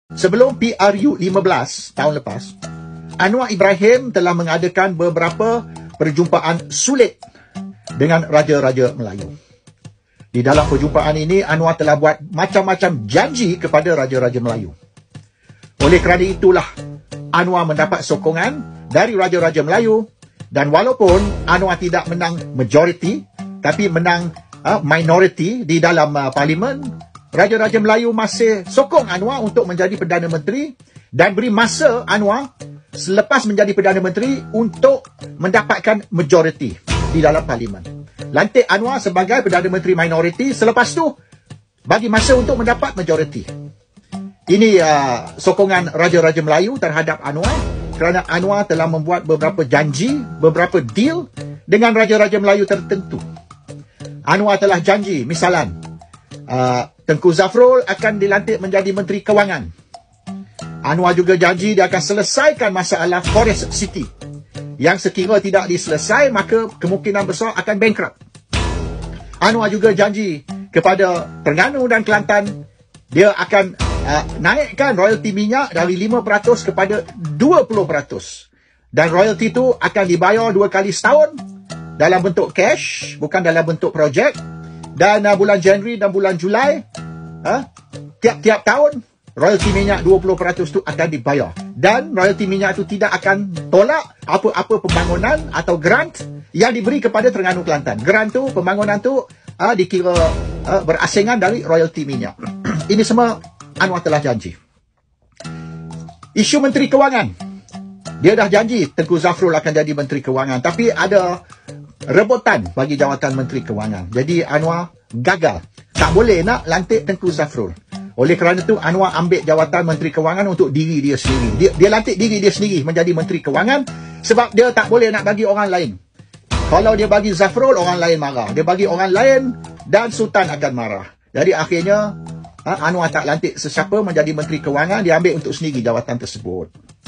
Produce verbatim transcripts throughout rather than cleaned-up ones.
Sebelum P R U lima belas tahun lepas, Anwar Ibrahim telah mengadakan beberapa perjumpaan sulit dengan raja-raja Melayu. Di dalam perjumpaan ini, Anwar telah buat macam-macam janji kepada raja-raja Melayu. Oleh kerana itulah, Anwar mendapat sokongan dari raja-raja Melayu, dan walaupun Anwar tidak menang majoriti, tapi menang uh, minority di dalam uh, parlimen, raja-raja Melayu masih sokong Anwar untuk menjadi Perdana Menteri dan beri masa Anwar selepas menjadi Perdana Menteri untuk mendapatkan majoriti di dalam parlimen. Lantik Anwar sebagai Perdana Menteri minority, selepas tu bagi masa untuk mendapat majoriti. Ini uh, sokongan raja-raja Melayu terhadap Anwar kerana Anwar telah membuat beberapa janji, beberapa deal dengan raja-raja Melayu tertentu. Anwar telah janji, misalan, uh, Tengku Zafrul akan dilantik menjadi Menteri Kewangan. Anwar juga janji dia akan selesaikan masalah Forest City. Yang sekira tidak diselesai, maka kemungkinan besar akan bankrupt. Anwar juga janji kepada Terengganu dan Kelantan, dia akan uh, naikkan royalti minyak dari lima peratus kepada dua puluh peratus. Dan royalti itu akan dibayar dua kali setahun dalam bentuk cash, bukan dalam bentuk projek. Dan uh, bulan Januari dan bulan Julai, uh, tiap-tiap tahun, royalti minyak dua puluh peratus itu akan dibayar. Dan royalti minyak itu tidak akan tolak apa-apa pembangunan atau grant yang diberi kepada Terengganu Kelantan. Grant tu, pembangunan tu uh, dikira uh, berasingan dari royalti minyak. Ini semua Anwar telah janji. Isu Menteri Kewangan. Dia dah janji Tengku Zafrul akan jadi Menteri Kewangan. Tapi ada rebutan bagi jawatan Menteri Kewangan. Jadi Anwar gagal. Tak boleh nak lantik Tengku Zafrul. Oleh kerana itu, Anwar ambil jawatan Menteri Kewangan untuk diri dia sendiri. Dia, dia lantik diri dia sendiri menjadi Menteri Kewangan sebab dia tak boleh nak bagi orang lain. Kalau dia bagi Zafrul, orang lain marah. Dia bagi orang lain dan Sultan akan marah. Jadi akhirnya, ha, Anwar tak lantik sesiapa menjadi Menteri Kewangan. Dia ambil untuk sendiri jawatan tersebut.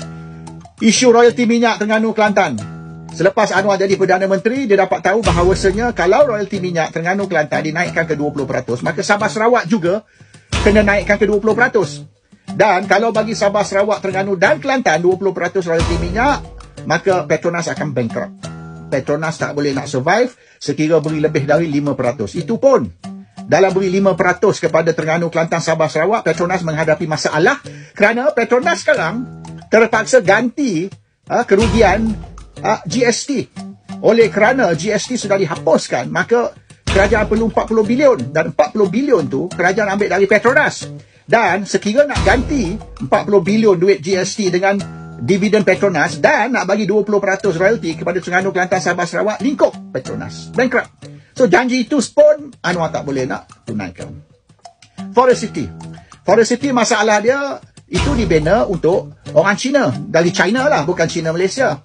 Isu royalti minyak Terengganu Kelantan. Selepas Anwar jadi Perdana Menteri, dia dapat tahu bahawasanya kalau royalti minyak Terengganu Kelantan dinaikkan ke dua puluh peratus, maka Sabah Sarawak juga kena naikkan ke dua puluh peratus. Dan kalau bagi Sabah Sarawak, Terengganu dan Kelantan dua puluh peratus royalti minyak, maka Petronas akan bankrupt. Petronas tak boleh nak survive sekira beri lebih dari lima peratus. Itu pun dalam beri lima peratus kepada Terengganu, Kelantan, Sabah Sarawak, Petronas menghadapi masalah kerana Petronas sekarang terpaksa ganti uh, kerugian uh, G S T. Oleh kerana G S T sudah dihapuskan, maka kerajaan perlu empat puluh bilion, dan empat puluh bilion tu kerajaan ambil dari Petronas. Dan sekira nak ganti empat puluh bilion duit G S T dengan dividen Petronas dan nak bagi dua puluh peratus royalti kepada Terengganu, Kelantan, Sabah Sarawak, lingkup Petronas bankrupt. So janji itu pun Anwar tak boleh nak tunaikan. Forest City. Forest City masalah dia itu dibina untuk orang Cina, dari China lah, bukan Cina Malaysia.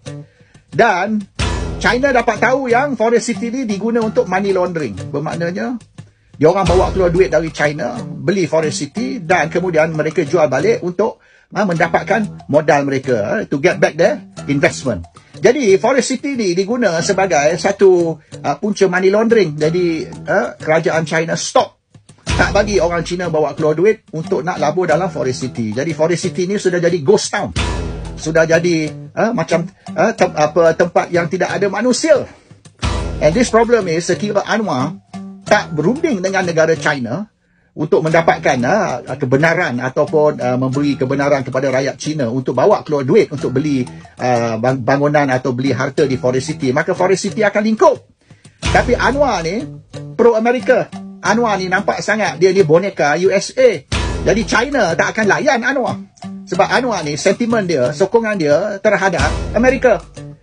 Dan China dapat tahu yang Forest City ni diguna untuk money laundering. Bermaknanya, dia orang bawa keluar duit dari China, beli Forest City dan kemudian mereka jual balik untuk ha, mendapatkan modal mereka, to get back their investment. Jadi, Forest City ni diguna sebagai satu uh, punca money laundering. Jadi, uh, kerajaan China stop. Tak bagi orang Cina bawa keluar duit untuk nak labur dalam Forest City. Jadi, Forest City ni sudah jadi ghost town. Sudah jadi uh, macam uh, tem apa, tempat yang tidak ada manusia. And this problem is, sekira Anwar tak berunding dengan negara China untuk mendapatkan uh, kebenaran ataupun uh, memberi kebenaran kepada rakyat Cina untuk bawa keluar duit untuk beli uh, bangunan atau beli harta di Forest City, maka Forest City akan lingkup. Tapi Anwar ni pro-Amerika. Anwar ni nampak sangat dia ni boneka U S A. Jadi China tak akan layan Anwar. Sebab Anwar ni, sentimen dia, sokongan dia terhadap Amerika.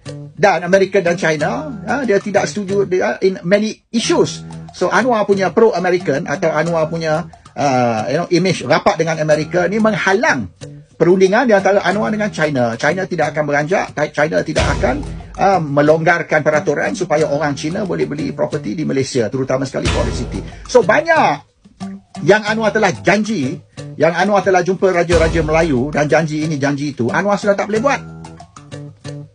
Dan Amerika dan China, ha, dia tidak setuju dia in many issues. So Anwar punya pro-American atau Anwar punya uh, you know, image rapat dengan Amerika ni menghalang perundingan di antara Anwar dengan China. China tidak akan beranjak, China tidak akan uh, melonggarkan peraturan supaya orang China boleh beli property di Malaysia, terutama sekali Forest City. So banyak yang Anwar telah janji, yang Anwar telah jumpa raja-raja Melayu dan janji ini, janji itu, Anwar sudah tak boleh buat.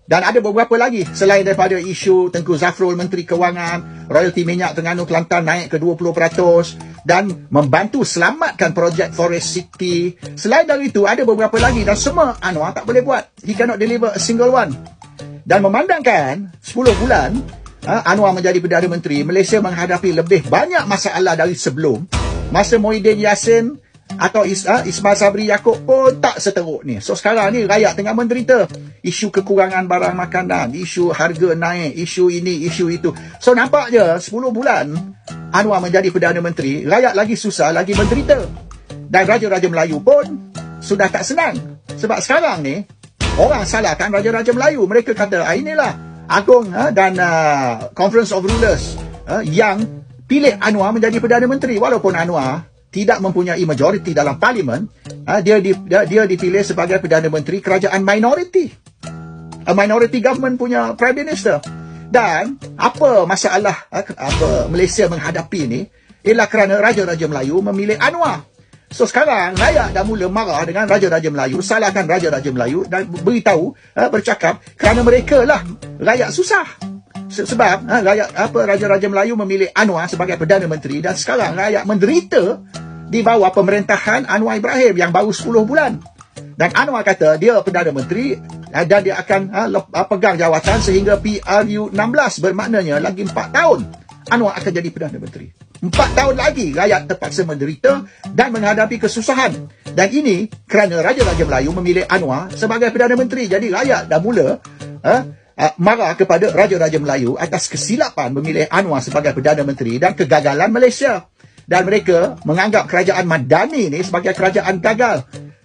Dan ada beberapa lagi selain daripada isu Tengku Zafrul, Menteri Kewangan, royalti minyak Terengganu Kelantan naik ke dua puluh peratus dan membantu selamatkan projek Forest City. Selain dari itu, ada beberapa lagi dan semua Anwar tak boleh buat. He cannot deliver a single one. Dan memandangkan sepuluh bulan Anwar menjadi Perdana Menteri, Malaysia menghadapi lebih banyak masalah dari sebelum. Masa Muhyiddin Yassin atau Is, uh, Ismail Sabri Yaakob pun tak seteruk ni. So sekarang ni rakyat tengah menderita. Isu kekurangan barang makanan, isu harga naik, isu ini, isu itu. So nampak je sepuluh bulan Anwar menjadi Perdana Menteri, rakyat lagi susah, lagi menderita. Dan Raja-Raja Melayu pun sudah tak senang. Sebab sekarang ni orang salahkan Raja-Raja Melayu. Mereka kata, ah, inilah Agong uh, dan uh, Conference of Rulers uh, yang pilih Anwar menjadi Perdana Menteri. Walaupun Anwar tidak mempunyai majoriti dalam parlimen, uh, dia, di, dia, dia dipilih sebagai Perdana Menteri kerajaan minoriti. A minority government punya Prime Minister. Dan apa masalah uh, apa Malaysia menghadapi ni ialah kerana Raja-Raja Melayu memilih Anwar. So sekarang rakyat dah mula marah dengan Raja-Raja Melayu, salahkan Raja-Raja Melayu dan beritahu, uh, bercakap kerana mereka lah rakyat susah. Sebab ha, rakyat, apa, Raja-Raja Melayu memilih Anwar sebagai Perdana Menteri dan sekarang rakyat menderita di bawah pemerintahan Anwar Ibrahim yang baru sepuluh bulan. Dan Anwar kata dia Perdana Menteri dan dia akan ha, pegang jawatan sehingga P R U enam belas, bermaknanya lagi empat tahun Anwar akan jadi Perdana Menteri. Empat tahun lagi rakyat terpaksa menderita dan menghadapi kesusahan. Dan ini kerana Raja-Raja Melayu memilih Anwar sebagai Perdana Menteri. Jadi rakyat dah mula ha, Uh, marah kepada Raja-Raja Melayu atas kesilapan memilih Anwar sebagai Perdana Menteri dan kegagalan Malaysia. Dan mereka menganggap kerajaan Madani ni sebagai kerajaan gagal.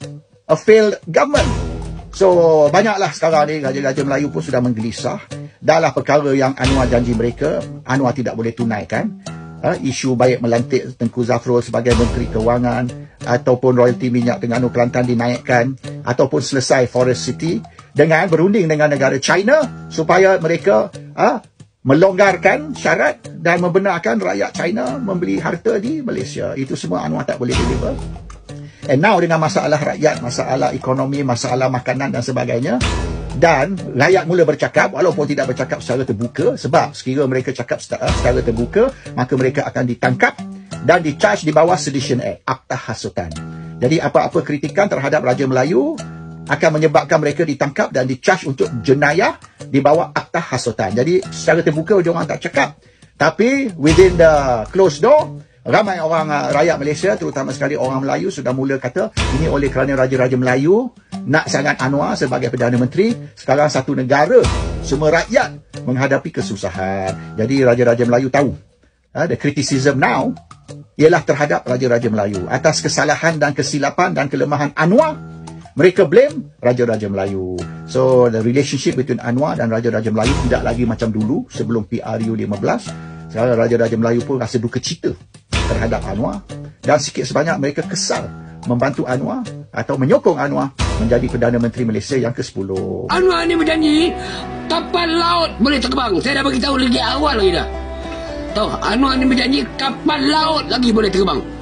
A failed government. So, banyaklah sekarang ni Raja-Raja Melayu pun sudah menggelisah. Dahlah perkara yang Anwar janji mereka, Anwar tidak boleh tunaikan. Uh, isu baik melantik Tengku Zafrul sebagai Menteri Kewangan, ataupun royalti minyak Terengganu Kelantan dinaikkan, ataupun selesai Forest City, dengan berunding dengan negara China supaya mereka ah, melonggarkan syarat dan membenarkan rakyat China membeli harta di Malaysia. Itu semua Anwar tak boleh deliver. And now dengan masalah rakyat, masalah ekonomi, masalah makanan dan sebagainya, dan rakyat mula bercakap walaupun tidak bercakap secara terbuka, sebab sekiranya mereka cakap secara terbuka maka mereka akan ditangkap dan di-charge di bawah Sedition Act, Akta Hasutan. Jadi apa-apa kritikan terhadap Raja Melayu akan menyebabkan mereka ditangkap dan di-charge untuk jenayah di bawah Akta Hasutan. Jadi secara terbuka orang tak cakap, tapi within the closed door, ramai orang uh, rakyat Malaysia, terutama sekali orang Melayu, sudah mula kata ini oleh kerana Raja-Raja Melayu nak sangat Anwar sebagai Perdana Menteri. Sekarang satu negara, semua rakyat menghadapi kesusahan. Jadi Raja-Raja Melayu tahu uh, the criticism now ialah terhadap Raja-Raja Melayu atas kesalahan dan kesilapan dan kelemahan Anwar. Mereka blame Raja-Raja Melayu. So, the relationship between Anwar dan Raja-Raja Melayu tidak lagi macam dulu sebelum P R U lima belas. Sekarang Raja-Raja Melayu pun rasa duka cita terhadap Anwar. Dan sikit sebanyak mereka kesal membantu Anwar atau menyokong Anwar menjadi Perdana Menteri Malaysia yang ke sepuluh. Anwar ni berjanji kapal laut boleh terbang. Saya dah beritahu lagi awal lagi dah. Tahu, Anwar ni berjanji kapal laut lagi boleh terbang.